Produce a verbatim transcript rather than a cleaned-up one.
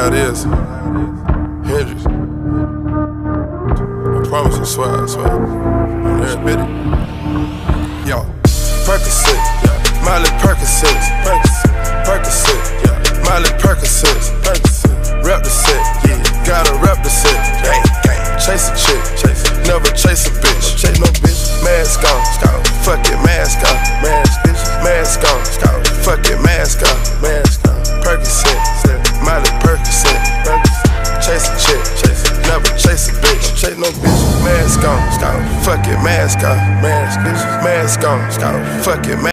how it is. Hendrix. I promise, I swear, I swear. I'm there, bitty. Yo, Percocet, yeah. Miley Percocet, Percocet, yeah. Miley Percocet, rep the set, yeah. Gotta rep the set, gang, gang. Chase a chick, chase, never chase a bitch, no chase no bitch. Mask on, scout, fuck it, mask on, mask, bitch. Mask on, scout, fuck it, mask on, mask on. Percocet, Miley Percocet, chase a chick, chase, never chase a bitch, no chase no bitch. Mask on, scout, fuck it, mask on, mask, bitch. Mask on, scout, fuck it, mask.